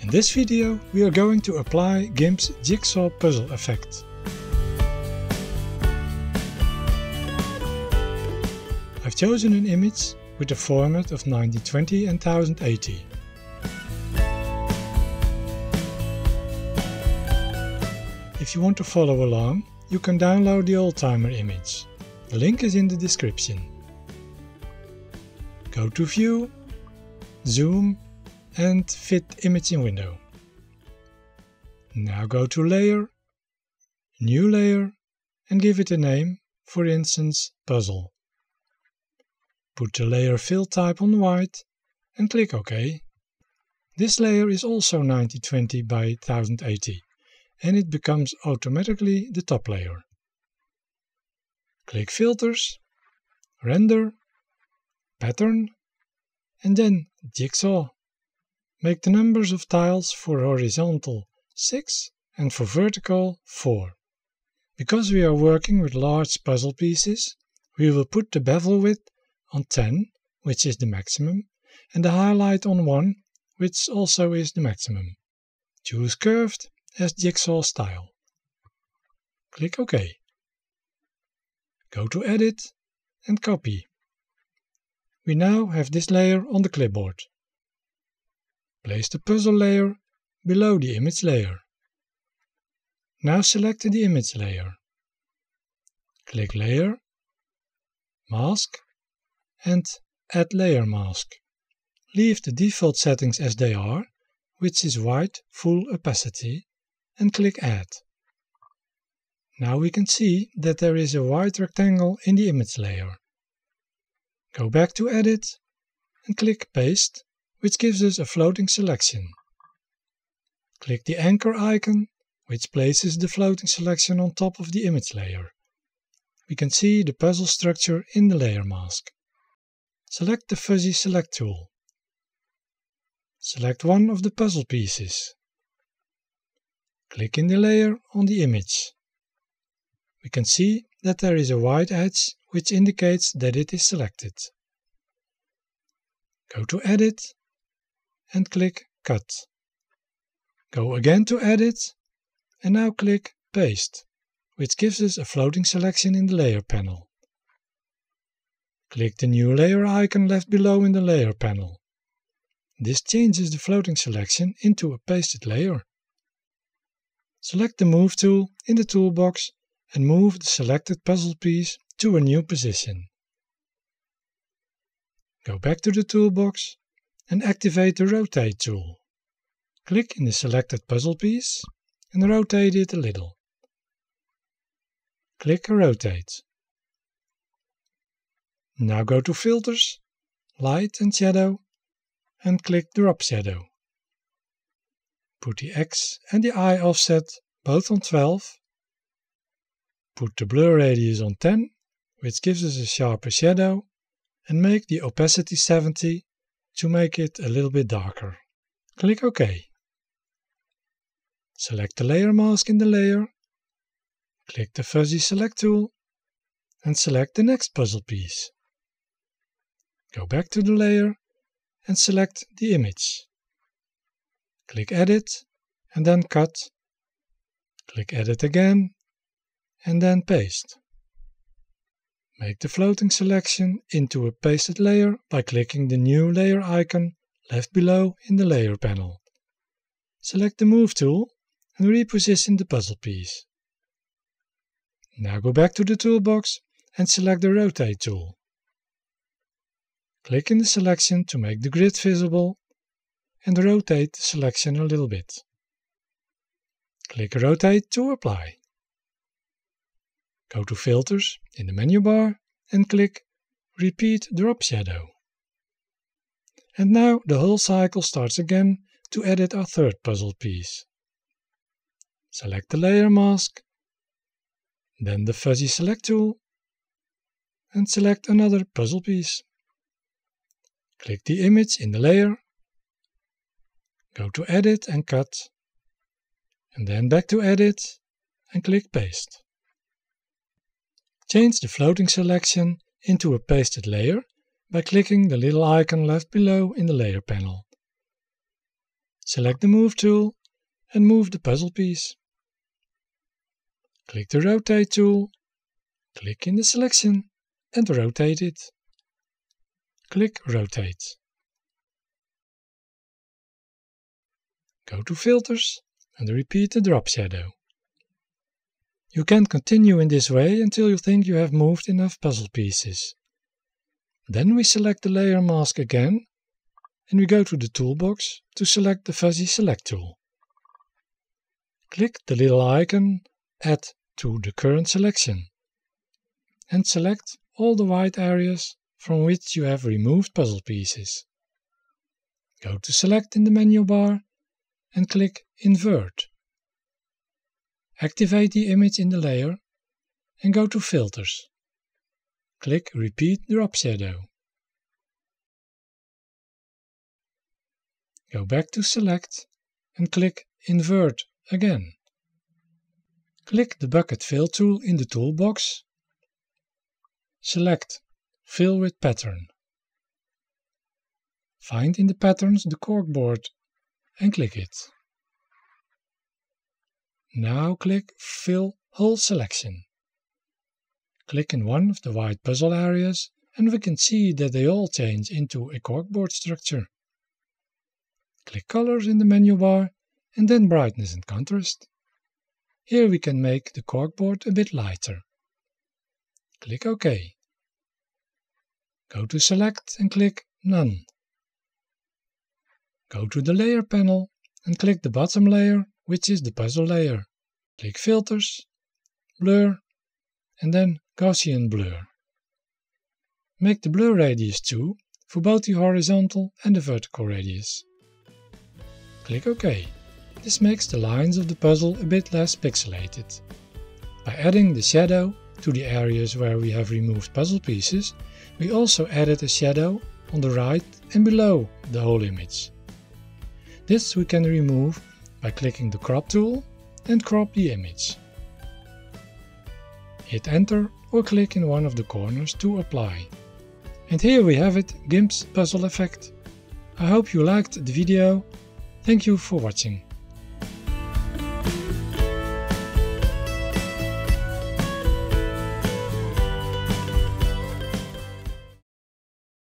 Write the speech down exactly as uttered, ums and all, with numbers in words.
In this video we are going to apply GIMP's jigsaw puzzle effect. I've chosen an image with a format of nineteen twenty and ten eighty. If you want to follow along, you can download the old-timer image. The link is in the description. Go to View, Zoom and Fit Image in Window. Now go to Layer, New Layer and give it a name, for instance Puzzle. Put the layer fill type on white and click OK. This layer is also nineteen twenty by ten eighty and it becomes automatically the top layer. Click Filters, Render, Pattern and then Jigsaw. Make the numbers of tiles for horizontal six and for vertical four. Because we are working with large puzzle pieces, we will put the bevel width on ten, which is the maximum, and the highlight on one, which also is the maximum. Choose Curved as Jigsaw style. Click OK. Go to Edit and Copy. We now have this layer on the clipboard. Place the puzzle layer below the image layer. Now select the image layer. Click Layer, Mask and Add Layer Mask. Leave the default settings as they are, which is white full opacity, and click Add. Now we can see that there is a white rectangle in the image layer. Go back to Edit and click Paste, which gives us a floating selection. Click the anchor icon, which places the floating selection on top of the image layer. We can see the puzzle structure in the layer mask. Select the Fuzzy Select tool. Select one of the puzzle pieces. Click in the layer on the image. We can see that there is a white edge which indicates that it is selected. Go to Edit and click Cut. Go again to Edit and now click Paste, which gives us a floating selection in the layer panel. Click the new layer icon left below in the layer panel. This changes the floating selection into a pasted layer. Select the Move tool in the toolbox and move the selected puzzle piece to a new position. Go back to the toolbox and activate the Rotate tool. Click in the selected puzzle piece and rotate it a little. Click Rotate. Now go to Filters, Light and Shadow and click Drop Shadow. Put the X and the Y offset both on twelve. Put the blur radius on ten, which gives us a sharper shadow, and make the opacity seventy to make it a little bit darker. Click OK. Select the layer mask in the layer, click the Fuzzy Select tool, and select the next puzzle piece. Go back to the layer and select the image. Click Edit and then Cut. Click Edit again and then Paste. Make the floating selection into a pasted layer by clicking the new layer icon left below in the layer panel. Select the Move tool and reposition the puzzle piece. Now go back to the toolbox and select the Rotate tool. Click in the selection to make the grid visible and rotate the selection a little bit. Click Rotate to apply. Go to Filters in the menu bar and click Repeat Drop Shadow. And now the whole cycle starts again to edit our third puzzle piece. Select the layer mask, then the Fuzzy Select tool, and select another puzzle piece. Click the image in the layer, go to Edit and Cut, and then back to Edit and click Paste. Change the floating selection into a pasted layer by clicking the little icon left below in the layer panel. Select the Move tool and move the puzzle piece. Click the Rotate tool, click in the selection and rotate it. Click Rotate. Go to Filters and repeat the drop shadow. You can continue in this way until you think you have moved enough puzzle pieces. Then we select the layer mask again and we go to the toolbox to select the Fuzzy Select tool. Click the little icon Add to the current selection and select all the white areas from which you have removed puzzle pieces. Go to Select in the menu bar and click Invert. Activate the image in the layer and go to Filters. Click Repeat Drop Shadow. Go back to Select and click Invert again. Click the Bucket Fill tool in the toolbox. Select Fill with Pattern. Find in the patterns the corkboard and click it. Now click Fill Whole Selection. Click in one of the white puzzle areas and we can see that they all change into a corkboard structure. Click Colors in the menu bar and then Brightness and Contrast. Here we can make the corkboard a bit lighter. Click OK. Go to Select and click None. Go to the Layer panel and click the bottom layer, which is the puzzle layer. Click Filters, Blur, and then Gaussian Blur. Make the blur radius two for both the horizontal and the vertical radius. Click OK. This makes the lines of the puzzle a bit less pixelated. By adding the shadow to the areas where we have removed puzzle pieces, we also added a shadow on the right and below the whole image. This we can remove by clicking the Crop tool and crop the image. Hit Enter or click in one of the corners to apply. And here we have it, GIMP's puzzle effect. I hope you liked the video. Thank you for watching.